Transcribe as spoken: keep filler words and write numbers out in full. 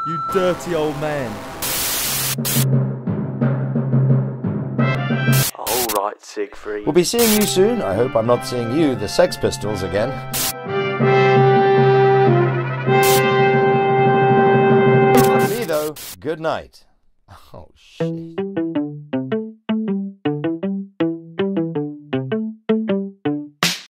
You dirty old man. Alright, Siegfried. We'll be seeing you soon. I hope I'm not seeing you, the Sex Pistols, again. For me, though, good night. Oh, shit.